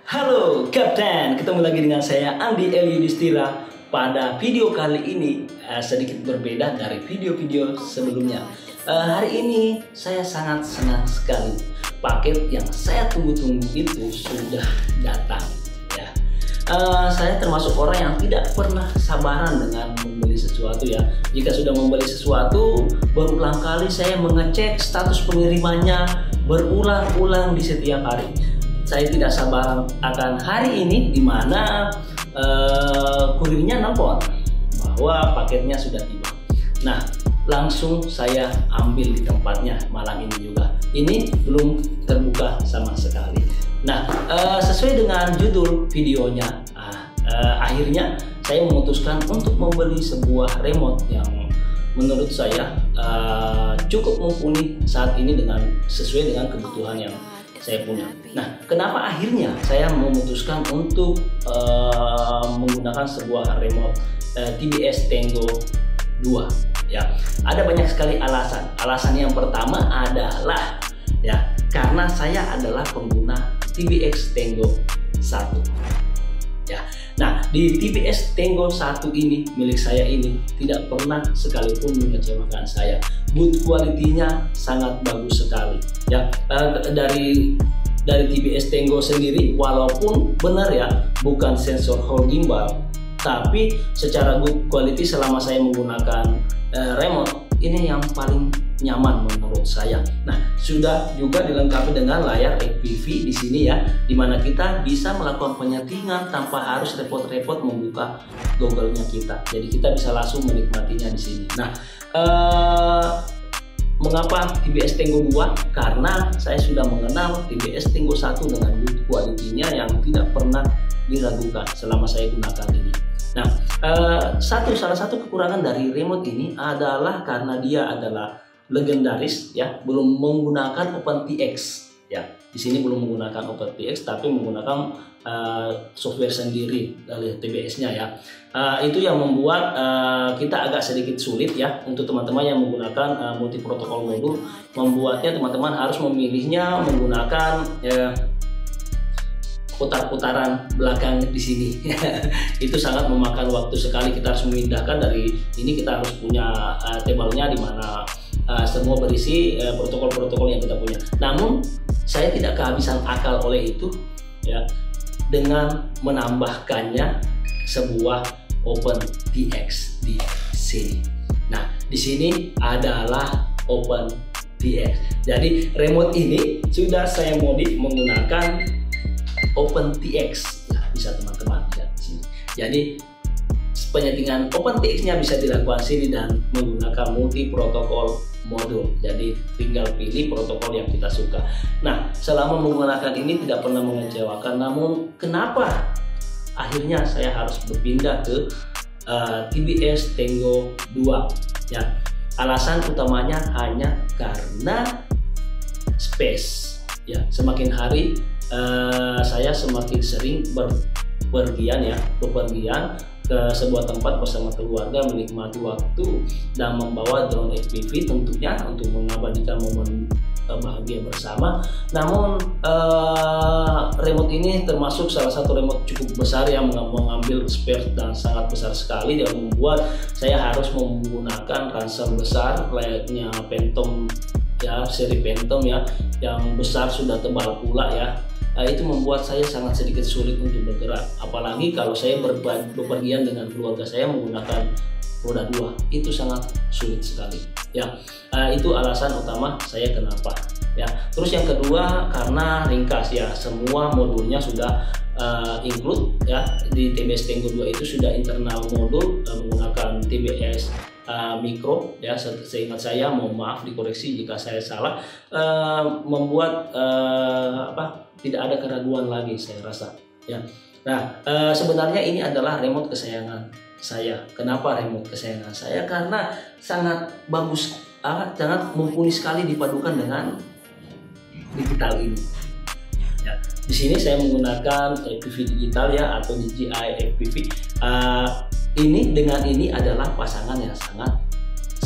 Halo Kapten, ketemu lagi dengan saya Andi Eli Yudhistira. Pada video kali ini sedikit berbeda dari video-video sebelumnya. Hari ini saya sangat senang sekali. Paket yang saya tunggu-tunggu itu sudah datang. Ya, saya termasuk orang yang tidak pernah sabaran dengan membeli sesuatu ya. Jika sudah membeli sesuatu, berulang kali saya mengecek status pengirimannya berulang-ulang di setiap hari. Saya tidak sabar akan hari ini di mana kurirnya nelpon bahwa paketnya sudah tiba. Nah, langsung saya ambil di tempatnya malam ini juga. Ini belum terbuka sama sekali. Nah, sesuai dengan judul videonya, akhirnya saya memutuskan untuk membeli sebuah remote yang menurut saya cukup mumpuni saat ini sesuai dengan kebutuhan yang saya punya. Nah, kenapa akhirnya saya memutuskan untuk menggunakan sebuah remote TBS Tango 2? Ya, ada banyak sekali alasan. Alasan yang pertama adalah ya karena saya adalah pengguna TBS Tango 1. Ya, nah di TBS Tango 1 ini milik saya ini tidak pernah sekalipun mengecewakan saya. Boot quality-nya sangat bagus sekali. Ya, dari TBS Tango sendiri, walaupun benar ya bukan sensor Hall gimbal, tapi secara good quality selama saya menggunakan remote ini yang paling nyaman menurut saya. Nah, sudah juga dilengkapi dengan layar FPV di sini ya, dimana kita bisa melakukan penyetingan tanpa harus repot-repot membuka goggle-nya kita. Jadi kita bisa langsung menikmatinya di sini. Nah, mengapa TBS Tango 2? Karena saya sudah mengenal TBS Tango 1 dengan good quality-nya yang tidak pernah diragukan selama saya gunakan ini. Nah, salah satu kekurangan dari remote ini adalah karena dia adalah legendaris ya, belum menggunakan OpenTX ya. Di sini belum menggunakan OpenTX tapi menggunakan software sendiri dari TBS-nya ya. Itu yang membuat kita agak sedikit sulit ya untuk teman-teman yang menggunakan multi protokol modul, membuatnya teman-teman harus memilihnya menggunakan putar-putaran belakang di sini. Itu sangat memakan waktu sekali. Kita harus memindahkan dari ini, kita harus punya tabelnya di mana semua berisi protokol-protokol yang kita punya. Namun saya tidak kehabisan akal oleh itu ya dengan menambahkannya sebuah OpenTX di sini. Nah, di sini adalah OpenTX. Jadi remote ini sudah saya modif menggunakan OpenTX. Nah, bisa teman-teman lihat di sini. Jadi penyetingan OpenTX-nya bisa dilakukan sini dan menggunakan multi protokol modul. Jadi tinggal pilih protokol yang kita suka. Nah, selama menggunakan ini tidak pernah mengecewakan. Namun kenapa akhirnya saya harus berpindah ke TBS Tango 2? Ya, alasan utamanya hanya karena space. Ya, semakin hari saya semakin sering bepergian ke sebuah tempat bersama keluarga, menikmati waktu dan membawa drone FPV tentunya untuk mengabadikan momen bahagia bersama. Namun remote ini termasuk salah satu remote cukup besar yang mengambil space dan sangat besar sekali, dan membuat saya harus menggunakan ransel besar layaknya Phantom ya, seri Phantom ya, yang besar sudah tebal pula ya. Itu membuat saya sangat sedikit sulit untuk bergerak, apalagi kalau saya bepergian dengan keluarga saya menggunakan roda 2, itu sangat sulit sekali ya. Itu alasan utama saya kenapa ya. Terus yang kedua karena ringkas ya, semua modulnya sudah include ya. Di TBS Tango 2 itu sudah internal modul menggunakan TBS Micro ya, seingat saya, mohon maaf dikoreksi jika saya salah, membuat tidak ada keraguan lagi saya rasa ya. Nah, sebenarnya ini adalah remote kesayangan saya. Kenapa remote kesayangan saya? Karena sangat bagus, sangat mumpuni sekali dipadukan dengan digital ini ya. Di sini saya menggunakan FPV digital ya, atau DJI FPV. Ini dengan ini adalah pasangan yang sangat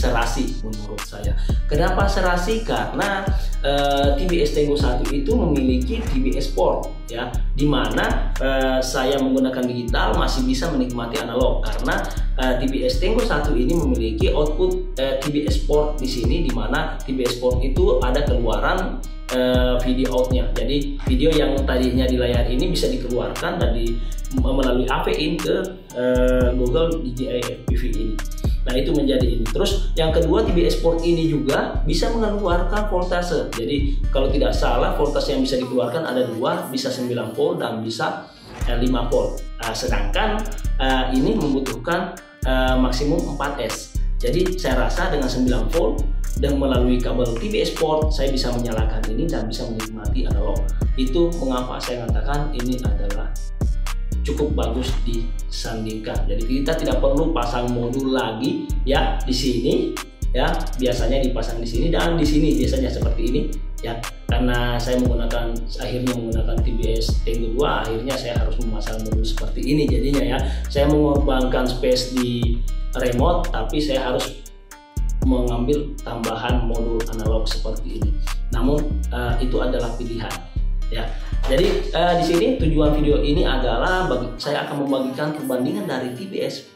serasi menurut saya. Kenapa serasi? Karena TBS Tenggo 1 itu memiliki TBS port ya, dimana saya menggunakan digital masih bisa menikmati analog, karena TBS Tenggo 1 ini memiliki output TBS port di sini, dimana TBS port itu ada keluaran video outnya. Jadi video yang tadinya di layar ini bisa dikeluarkan dan melalui AV in ke Google DJI FPV ini. Nah, itu menjadi ini. Terus yang kedua, TBS port ini juga bisa mengeluarkan voltase. Jadi kalau tidak salah voltase yang bisa dikeluarkan ada 2, bisa 9 volt dan bisa 5 volt. Sedangkan ini membutuhkan maksimum 4S. Jadi saya rasa dengan 9 volt dan melalui kabel TBS port saya bisa menyalakan ini dan bisa menikmati analog. Itu mengapa saya katakan ini adalah cukup bagus disandingkan. Jadi kita tidak perlu pasang modul lagi ya di sini ya, biasanya dipasang di sini dan di sini biasanya seperti ini ya. Karena saya akhirnya menggunakan TBS Tenggo 2, akhirnya saya harus memasang modul seperti ini jadinya ya. Saya mengorbankan space di remote, tapi saya harus mengambil tambahan modul analog seperti ini. Namun itu adalah pilihan ya. Jadi di sini tujuan video ini adalah saya akan membagikan perbandingan dari TBS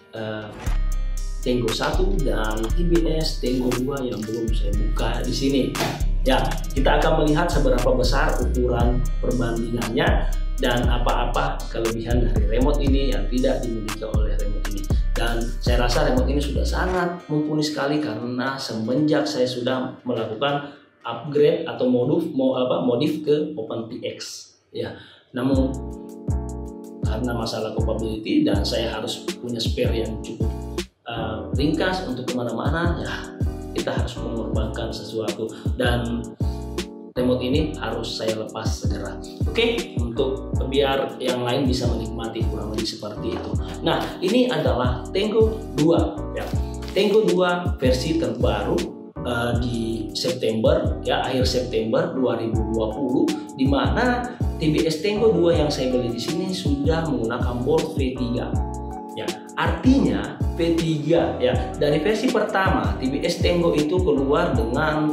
Tenggo 1 dan TBS Tenggo 2 yang belum saya buka di sini. Ya, kita akan melihat seberapa besar ukuran perbandingannya dan apa-apa kelebihan dari remote ini yang tidak dimiliki oleh remote ini. Dan saya rasa remote ini sudah sangat mumpuni sekali karena semenjak saya sudah melakukan upgrade atau modif ke OpenPX ya. Namun karena masalah compatibility dan saya harus punya spare yang cukup ringkas untuk kemana-mana ya, kita harus mengorbankan sesuatu dan remote ini harus saya lepas segera. Oke, untuk biar yang lain bisa menikmati, kurang lebih seperti itu. Nah, ini adalah Tenggo 2 ya. Tenggo 2 versi terbaru di September ya, akhir September 2020, di mana TBS Tenggo 2 yang saya beli di sini sudah menggunakan board V3 ya. Artinya V3 ya, dari versi pertama TBS Tenggo itu keluar dengan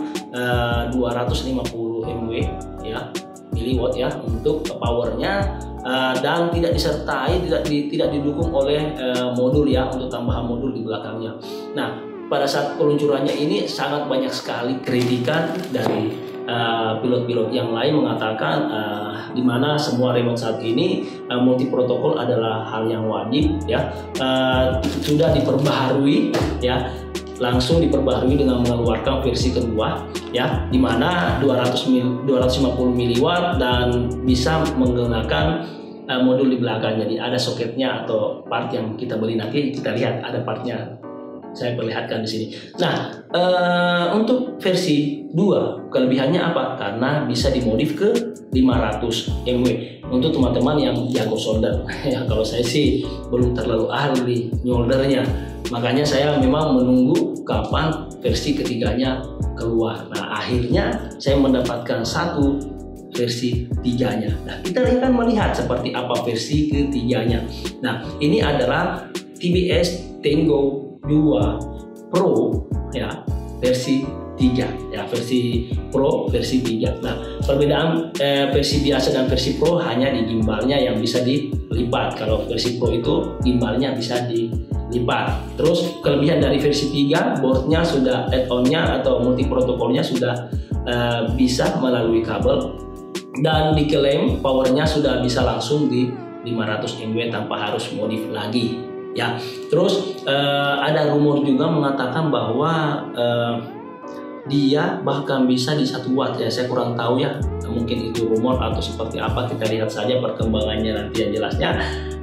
250 mW ya, miliwatt ya untuk powernya, dan tidak disertai, tidak didukung oleh modul ya, untuk tambahan modul di belakangnya. Nah, pada saat peluncurannya ini sangat banyak sekali kritikan dari pilot-pilot yang lain mengatakan di mana semua remote saat ini multi protokol adalah hal yang wajib ya, sudah diperbaharui ya, langsung diperbaharui dengan mengeluarkan versi kedua ya, di mana 250 mW dan bisa menggunakan modul di belakang. Jadi ada soketnya atau part yang kita beli, nanti kita lihat ada partnya, saya perlihatkan di sini. Nah, untuk versi 2 kelebihannya apa? Karena bisa dimodif ke 500 mW untuk teman-teman yang jago solder. Ya, kalau saya sih belum terlalu ahli nyoldernya, makanya saya memang menunggu kapan versi ketiganya keluar. Nah, akhirnya saya mendapatkan satu versi 3-nya. Nah, kita akan melihat seperti apa versi ketiganya. Nah, ini adalah TBS Tenggo 2 Pro ya, versi 3 ya, versi Pro versi 3. Nah, perbedaan versi biasa dan versi Pro hanya di gimbalnya yang bisa dilipat. Kalau versi Pro itu gimbalnya bisa dilipat. Terus kelebihan dari versi 3, boardnya sudah add-onnya atau multi protokolnya sudah bisa melalui kabel, dan diklaim powernya sudah bisa langsung di 500 mW tanpa harus modif lagi ya. Terus ada rumor juga mengatakan bahwa dia bahkan bisa di 1 watt ya, saya kurang tahu ya, mungkin itu rumor atau seperti apa, kita lihat saja perkembangannya nanti yang jelasnya.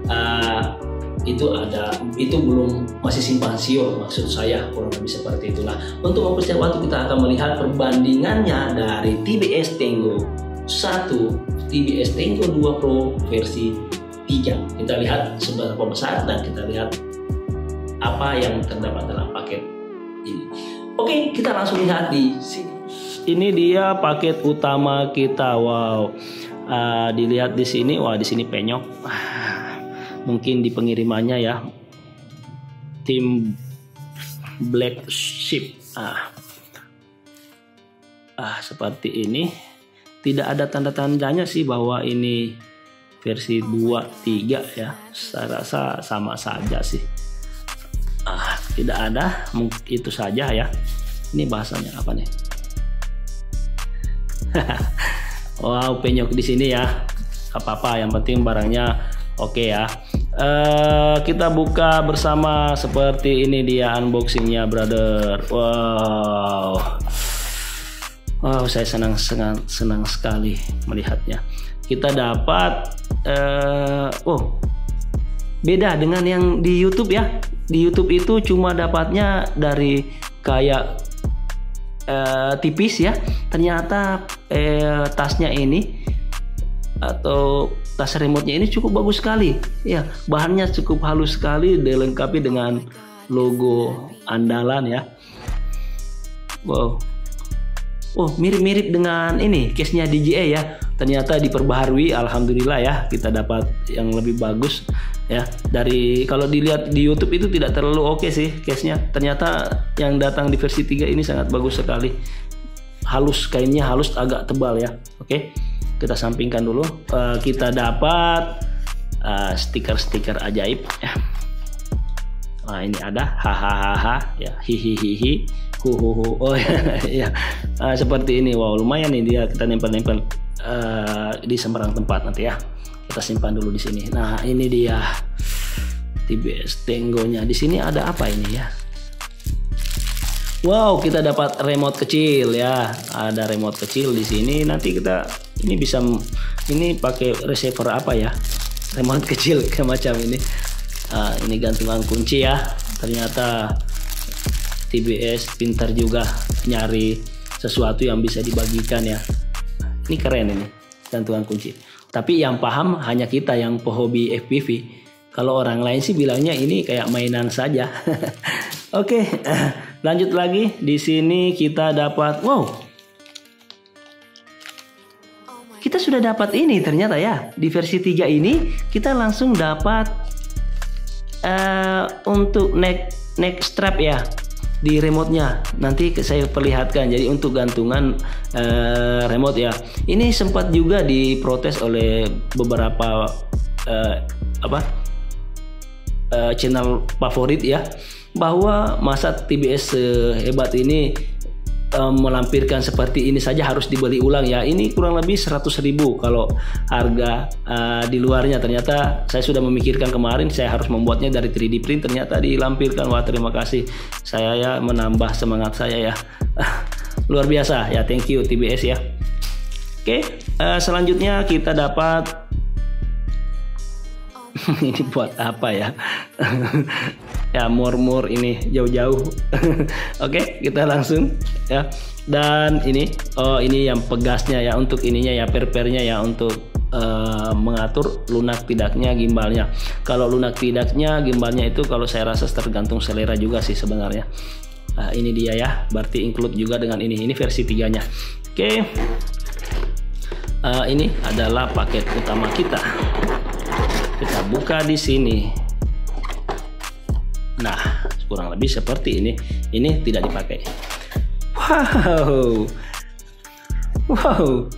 Itu belum, masih simpang siur maksud saya, kurang lebih seperti itulah. Untuk mempercepat waktu, kita akan melihat perbandingannya dari TBS Tenggo 1, TBS Tenggo 2 Pro versi 3. Kita lihat seberapa besar dan kita lihat apa yang terdapat dalam paket ini. Oke, kita langsung lihat di sini. Ini dia paket utama kita. Wow, dilihat di sini. Wah, di sini penyok. Mungkin di pengirimannya ya, tim Black Sheep Seperti ini. Tidak ada tanda-tandanya sih bahwa ini versi 2, 3 ya. Saya rasa sama saja sih. Tidak ada, itu saja ya. Ini bahasanya apa nih? Wow, penyok di sini ya. Apa-apa, yang penting barangnya oke ya. Kita buka bersama. Seperti ini dia unboxingnya, brother. Wow, saya senang sekali melihatnya. Kita dapat beda dengan yang di YouTube ya. Di YouTube itu cuma dapatnya dari kayak tipis ya. Ternyata tasnya ini atau tas remote-nya ini cukup bagus sekali ya. Bahannya cukup halus sekali, dilengkapi dengan logo andalan ya. Wow. Mirip-mirip dengan ini case-nya DJI ya. Ternyata diperbaharui, alhamdulillah ya. Kita dapat yang lebih bagus ya. Dari kalau dilihat di YouTube itu tidak terlalu oke sih case-nya. Ternyata yang datang di versi 3 ini sangat bagus sekali. Halus, kainnya halus, agak tebal ya. Oke. Kita sampingkan dulu. Kita dapat stiker-stiker ajaib ya. Ini ada hahaha ya, hihihihi, huhuhu. Ya, seperti ini. Wow, lumayan nih dia, kita nempel-nempel di sembarang tempat nanti ya. Kita simpan dulu di sini. Nah, ini dia TBS Tango-nya. Di sini ada apa ini ya? Wow, kita dapat remote kecil ya. Ada remote kecil di sini. Nanti kita ini bisa ini pakai receiver apa ya? Remote kecil kayak macam ini. Ini gantungan kunci ya. Ternyata TBS pintar juga nyari sesuatu yang bisa dibagikan ya. Ini keren ini gantungan kunci. Tapi yang paham hanya kita yang pehobi FPV. Kalau orang lain sih bilangnya ini kayak mainan saja. Oke, lanjut lagi. Di sini kita dapat kita sudah dapat ini ternyata ya. Di versi 3 ini kita langsung dapat untuk neck strap ya di remote-nya. Nanti saya perlihatkan. Jadi untuk gantungan remote ya. Ini sempat juga diprotes oleh beberapa channel favorit ya, bahwa masa TBS sehebat ini melampirkan seperti ini saja harus dibeli ulang ya. Ini kurang lebih 100.000 kalau harga di luarnya. Ternyata saya sudah memikirkan kemarin, saya harus membuatnya dari 3D print, ternyata dilampirkan. Wah, terima kasih, saya ya menambah semangat saya ya. Luar biasa ya, thank you TBS ya. Oke, selanjutnya kita dapat ini buat apa ya? Ya, murmur ini jauh-jauh. Oke, kita langsung ya. Dan ini ini yang pegasnya ya, untuk ininya ya, pernya ya, untuk mengatur lunak tidaknya gimbalnya. Kalau lunak tidaknya gimbalnya itu kalau saya rasa tergantung selera juga sih sebenarnya. Ini dia ya, berarti include juga dengan ini. Ini versi 3-nya. Oke. Ini adalah paket utama kita. Kita buka di sini. Nah, kurang lebih seperti ini. Ini tidak dipakai. Wow.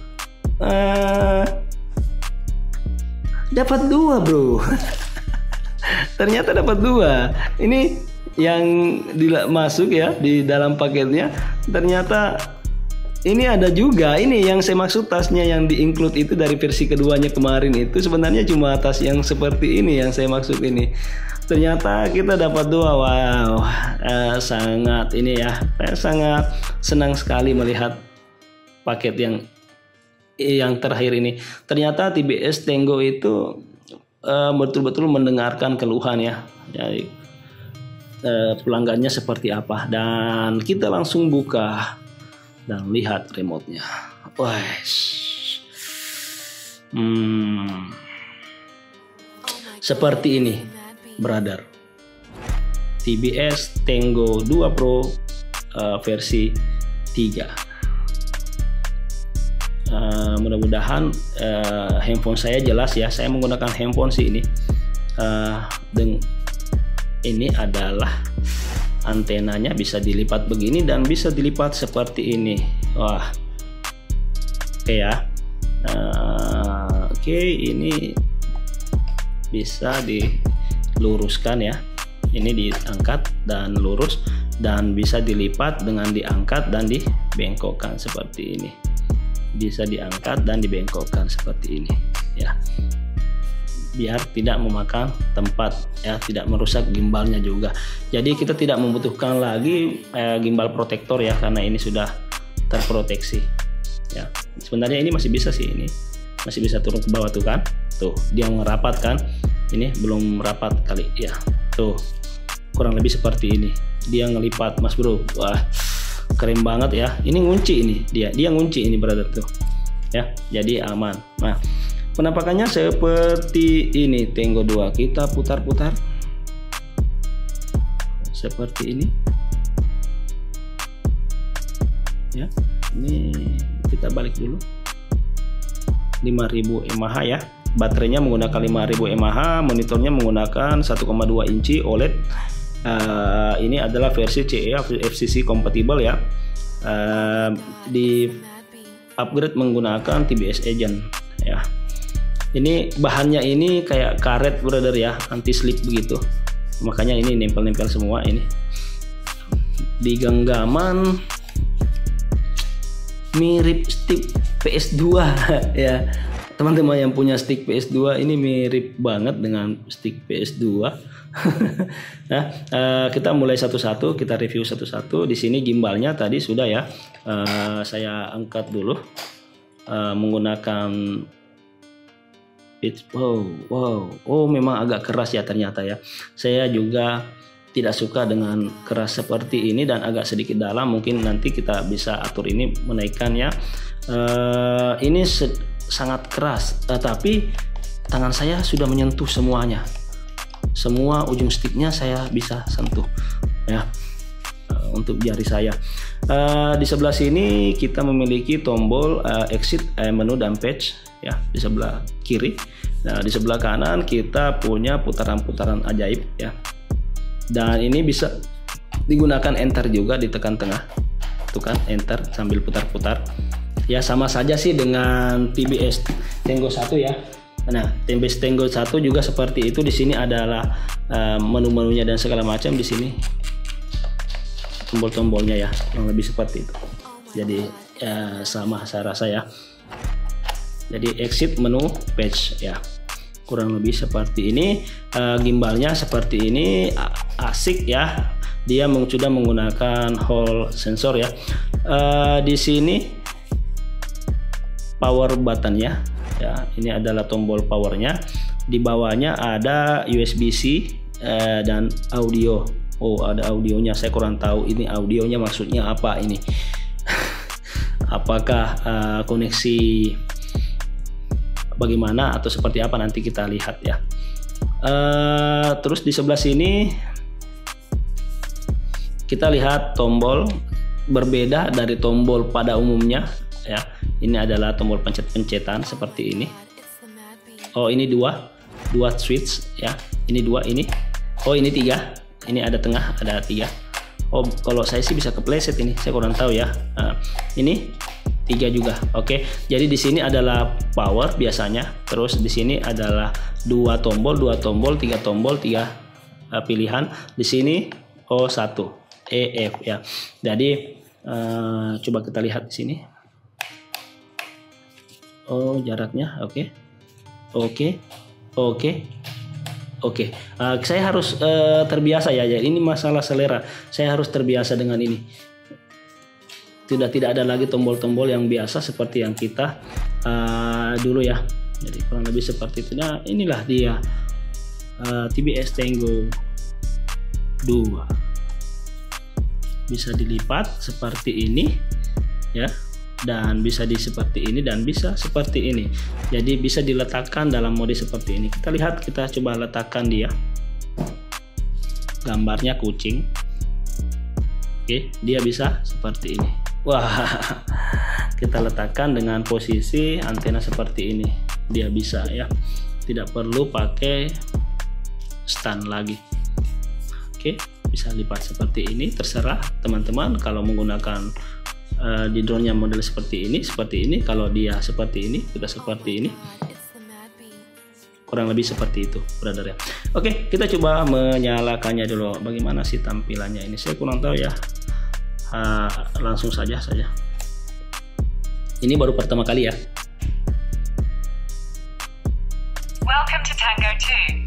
Dapat 2 bro. Ternyata dapat 2. Ini yang masuk ya di dalam paketnya. Ternyata ini ada juga. Ini yang saya maksud, tasnya yang di-include itu dari versi keduanya kemarin itu sebenarnya cuma tas yang seperti ini yang saya maksud ini. Ternyata kita dapat 2. Wow, sangat ini ya, saya sangat senang sekali melihat paket yang terakhir ini. Ternyata TBS Tango itu betul-betul mendengarkan keluhan ya. Jadi pelanggannya seperti apa, dan kita langsung buka dan lihat remote-nya. Seperti ini, brother. TBS Tango 2 Pro versi 3. Mudah-mudahan handphone saya jelas ya. Saya menggunakan handphone sih ini. Dan ini adalah antenanya bisa dilipat begini dan bisa dilipat seperti ini. Wah, oke ya. Oke, ini bisa diluruskan ya. Ini diangkat dan lurus, dan bisa dilipat dengan diangkat dan dibengkokkan seperti ini. Bisa diangkat dan dibengkokkan seperti ini ya, biar tidak memakan tempat ya, tidak merusak gimbalnya juga. Jadi kita tidak membutuhkan lagi gimbal protektor ya, karena ini sudah terproteksi ya. Sebenarnya ini masih bisa sih, ini masih bisa turun ke bawah tuh kan, tuh dia merapat kan, ini belum merapat kali ya, tuh kurang lebih seperti ini dia ngelipat Mas Bro. Wah, keren banget ya. Ini ngunci, ini dia ngunci ini brother tuh ya, jadi aman. Nah, penampakannya seperti ini. Tenggo 2 kita putar-putar seperti ini ya. Ini kita balik dulu. 5000 mAh ya, baterainya menggunakan 5000 mAh, monitornya menggunakan 1,2 inci OLED. Ini adalah versi CE FCC compatible ya. Di upgrade menggunakan TBS Agent ya. Ini bahannya ini kayak karet brother ya, anti slip begitu, makanya ini nempel-nempel semua. Ini di genggaman mirip stick PS2 ya. Teman-teman yang punya stick PS2 ini mirip banget dengan stick PS2. Nah, kita mulai satu-satu, kita review satu-satu. Di sini gimbalnya tadi sudah ya, saya angkat dulu menggunakan pitch. Wow, memang agak keras ya ternyata ya. Saya juga tidak suka dengan keras seperti ini dan agak sedikit dalam. Mungkin nanti kita bisa atur ini, menaikkan ya. Ini sangat keras, tapi tangan saya sudah menyentuh semuanya. Semua ujung sticknya saya bisa sentuh ya, untuk jari saya. Di sebelah sini kita memiliki tombol exit, menu dan patch ya, di sebelah kiri. Nah, di sebelah kanan kita punya putaran-putaran ajaib ya, dan ini bisa digunakan enter juga, ditekan tengah tuh kan, enter sambil putar-putar ya. Sama saja sih dengan TBS Tenggo 1 ya. Nah, TBS Tenggo 1 juga seperti itu. Di sini adalah menu-menunya dan segala macam. Di sini tombol-tombolnya ya, yang lebih seperti itu. Jadi sama saya rasa ya. Jadi exit, menu, patch ya, kurang lebih seperti ini. Gimbalnya seperti ini, asik ya. Dia sudah menggunakan Hall sensor ya. Di sini power button-nya ya, ini adalah tombol powernya. Di bawahnya ada USB-C dan audio. Oh, ada audionya. Saya kurang tahu ini audionya maksudnya apa ini. Apakah koneksi bagaimana atau seperti apa, nanti kita lihat ya. Terus di sebelah sini kita lihat tombol berbeda dari tombol pada umumnya ya. Ini adalah tombol pencet-pencetan seperti ini. Oh, ini dua switch ya. Ini 2, ini. Oh, ini 3. Ini ada tengah, ada 3. Oh, kalau saya sih bisa kepleset ini. Saya kurang tahu ya. Ini 3 juga. Oke. Jadi di sini adalah power biasanya. Terus di sini adalah 2 tombol, 3 tombol, 3 pilihan. Di sini O1, EF ya. Jadi coba kita lihat di sini. Oh, jaraknya oke. Saya harus terbiasa ya. Jadi ini masalah selera. Saya harus terbiasa dengan ini. Tidak ada lagi tombol-tombol yang biasa seperti yang kita dulu ya. Jadi kurang lebih seperti itu. Nah, inilah dia TBS Tenggo 2. Bisa dilipat seperti ini ya. Dan bisa seperti ini dan bisa seperti ini. Jadi bisa diletakkan dalam mode seperti ini. Kita lihat, kita coba letakkan dia. Gambarnya kucing. Oke, dia bisa seperti ini. Wah, kita letakkan dengan posisi antena seperti ini. Dia bisa ya. Tidak perlu pakai stand lagi. Oke, bisa lipat seperti ini, terserah teman-teman. Kalau menggunakan di drone-nya model seperti ini, kalau dia seperti ini, kita seperti ini, kurang lebih seperti itu, brother ya. Oke, kita coba menyalakannya dulu. Bagaimana sih tampilannya ini? Saya kurang tahu ya. Langsung saja. Ini baru pertama kali ya. Welcome to Tango 2.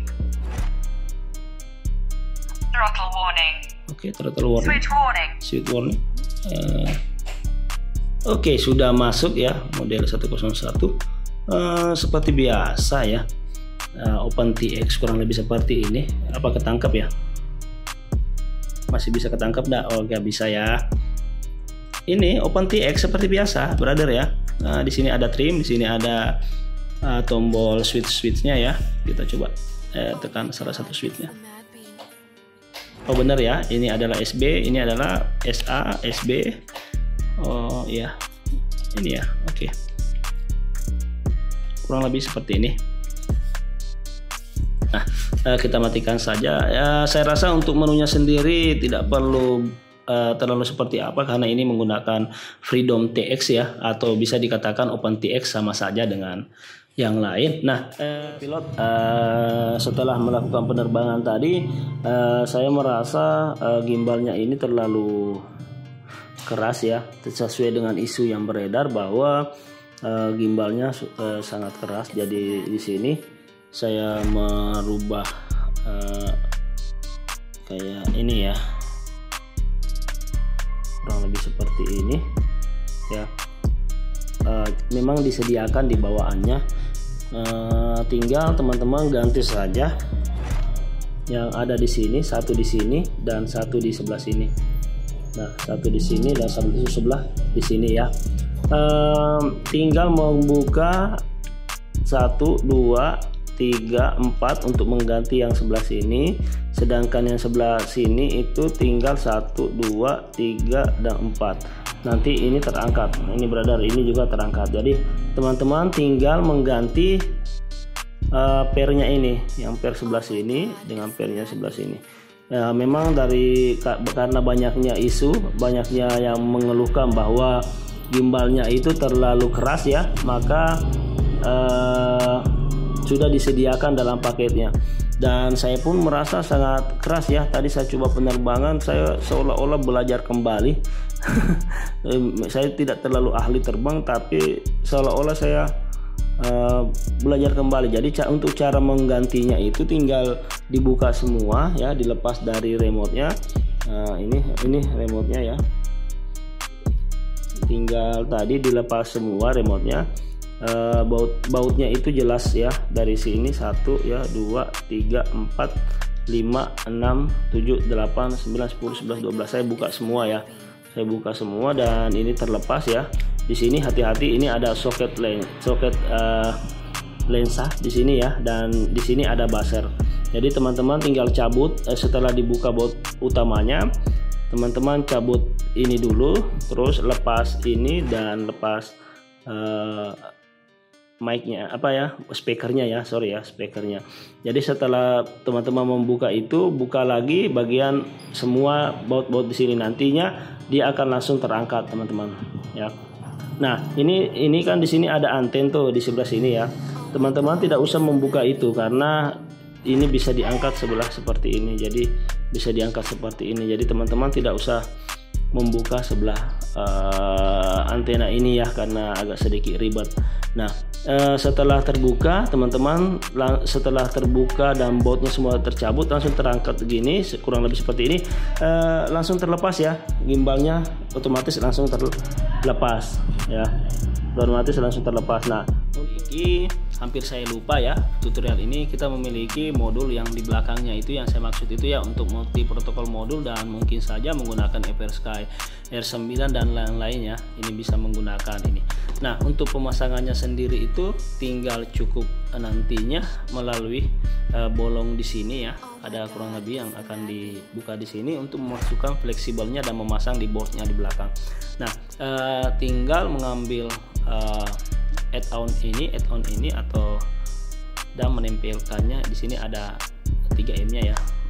Throttle warning. Oke, throttle warning. Switch warning. Switch warning. Oke, sudah masuk ya model 101. Seperti biasa ya. OpenTX kurang lebih seperti ini. Apa ketangkap ya? Masih bisa ketangkap enggak? Oh, nggak bisa ya. Ini OpenTX seperti biasa, brother ya. Di sini ada trim, di sini ada tombol switch-switchnya ya. Kita coba tekan salah satu switchnya. Oh benar ya, ini adalah SB, ini adalah SA, SB. Oh iya, ini ya, oke. Kurang lebih seperti ini. Nah, kita matikan saja. Saya rasa untuk menunya sendiri tidak perlu terlalu seperti apa, karena ini menggunakan Freedom TX ya, atau bisa dikatakan OpenTX, sama saja dengan yang lain. Nah, pilot setelah melakukan penerbangan tadi, saya merasa gimbalnya ini terlalu keras ya, sesuai dengan isu yang beredar bahwa gimbalnya sangat keras. Jadi di sini saya merubah kayak ini ya, kurang lebih seperti ini ya. Memang disediakan di bawaannya, tinggal teman-teman ganti saja yang ada di sini, satu di sini dan satu di sebelah sini. Nah, satu di sini dan satu di sebelah di sini ya. Tinggal membuka 1, 2, 3, 4 untuk mengganti yang sebelah sini, sedangkan yang sebelah sini itu tinggal 1, 2, 3 dan 4. Nanti ini terangkat, ini brother, ini juga terangkat. Jadi teman-teman tinggal mengganti pairnya ini, yang pair sebelah sini dengan pairnya sebelah sini. Memang karena banyaknya isu, banyaknya yang mengeluhkan bahwa gimbalnya itu terlalu keras ya, maka sudah disediakan dalam paketnya. Dan saya pun merasa sangat keras ya. Tadi saya coba penerbangan, saya seolah-olah belajar kembali. Saya tidak terlalu ahli terbang, tapi seolah-olah saya belajar kembali. Jadi untuk cara menggantinya itu tinggal dibuka semua ya, dilepas dari remote-nya. Ini remote-nya ya. Tinggal tadi dilepas semua remote-nya. Bautnya itu jelas ya, dari sini 1 ya, 2, 3, 4, 5, 6, 7, 8, 9, 10, 11, 12. Saya buka semua ya, saya buka semua dan ini terlepas ya. Di sini hati-hati, ini ada soket lensa di sini ya, dan di sini ada buzzer. Jadi teman-teman tinggal cabut setelah dibuka baut utamanya, teman-teman cabut ini dulu, terus lepas ini dan lepas mic-nya, speakernya ya, speakernya. Jadi setelah teman-teman membuka itu, buka lagi bagian semua baut-baut di sini, nantinya dia akan langsung terangkat teman-teman ya. Nah, ini kan di sini ada anten tuh di sebelah sini ya. Teman-teman tidak usah membuka itu karena ini bisa diangkat sebelah seperti ini. Jadi bisa diangkat seperti ini. Jadi teman-teman tidak usah membuka sebelah antena ini ya, karena agak sedikit ribet. Nah, setelah terbuka teman-teman, setelah terbuka dan bautnya semua tercabut, langsung terangkat begini, kurang lebih seperti ini. Langsung terlepas ya, gimbalnya otomatis langsung terlepas ya, otomatis langsung terlepas. Nah, ini hampir saya lupa ya, tutorial ini kita memiliki modul yang di belakangnya itu, yang saya maksud itu ya, untuk multi protokol modul, dan mungkin saja menggunakan FrSky R9 dan lain-lainnya, ini bisa menggunakan ini. Nah, untuk pemasangannya sendiri itu tinggal cukup nantinya melalui bolong di sini ya, ada kurang lebih yang akan dibuka di sini untuk memasukkan fleksibelnya dan memasang di boardnya di belakang. Nah, tinggal mengambil add-on ini atau dan menempelkannya di sini, ada 3M-nya ya,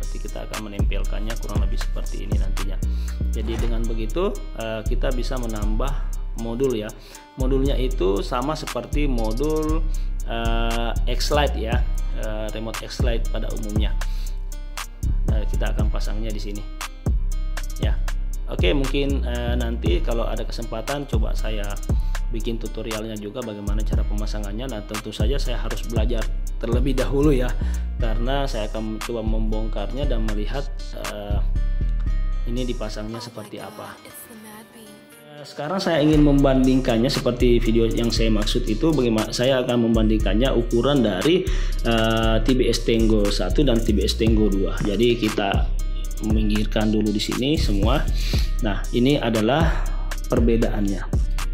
Nanti kita akan menempelkannya kurang lebih seperti ini nantinya. Jadi dengan begitu kita bisa menambah modul ya. Modulnya itu sama seperti modul X-Lite ya, remote X-Lite pada umumnya. Kita akan pasangnya di sini ya. Oke, mungkin nanti kalau ada kesempatan coba saya bikin tutorialnya juga bagaimana cara pemasangannya. Nah tentu saja saya harus belajar terlebih dahulu ya, karena saya akan coba membongkarnya dan melihat ini dipasangnya seperti apa. Sekarang saya ingin membandingkannya seperti video yang saya maksud itu. Bagaimana saya akan membandingkannya ukuran dari TBS Tango 1 dan TBS Tango 2. Jadi kita meminggirkan dulu di sini semua. Nah ini adalah perbedaannya.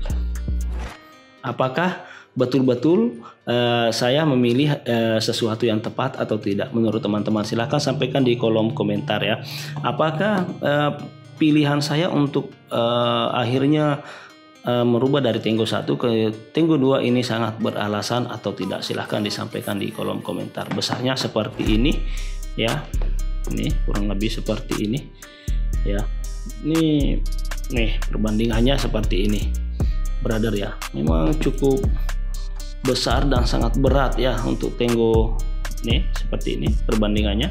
Apakah betul-betul saya memilih sesuatu yang tepat atau tidak menurut teman-teman? Silahkan sampaikan di kolom komentar ya. Apakah pilihan saya untuk akhirnya merubah dari Tango 1 ke Tango 2 ini sangat beralasan atau tidak? Silahkan disampaikan di kolom komentar. Besarnya seperti ini ya, ini kurang lebih seperti ini ya. Ini nih perbandingannya seperti ini brother ya. Memang cukup besar dan sangat berat ya untuk Tango nih, seperti ini perbandingannya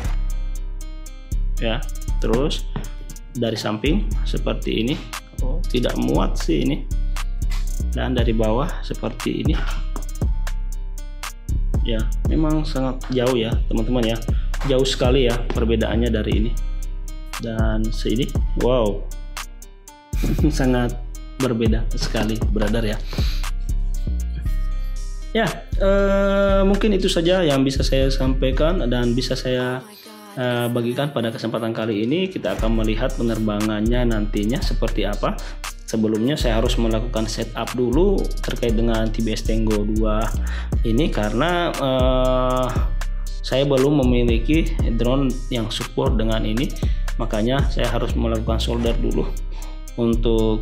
ya. Terus dari samping seperti ini, oh tidak muat sih ini, dan dari bawah seperti ini ya. Memang sangat jauh ya teman-teman ya, jauh sekali ya perbedaannya dari ini dan sini. Wow sangat berbeda sekali brother ya. Ya mungkin itu saja yang bisa saya sampaikan dan bisa saya bagikan pada kesempatan kali ini. Kita akan melihat penerbangannya nantinya seperti apa. Sebelumnya saya harus melakukan setup dulu terkait dengan TBS Tango 2 ini, karena saya belum memiliki drone yang support dengan ini. Makanya saya harus melakukan solder dulu untuk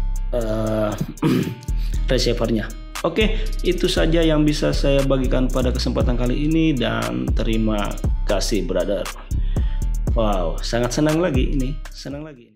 receivernya. Oke, itu saja yang bisa saya bagikan pada kesempatan kali ini, dan terima kasih brother. Wow, sangat senang lagi ini, senang lagi.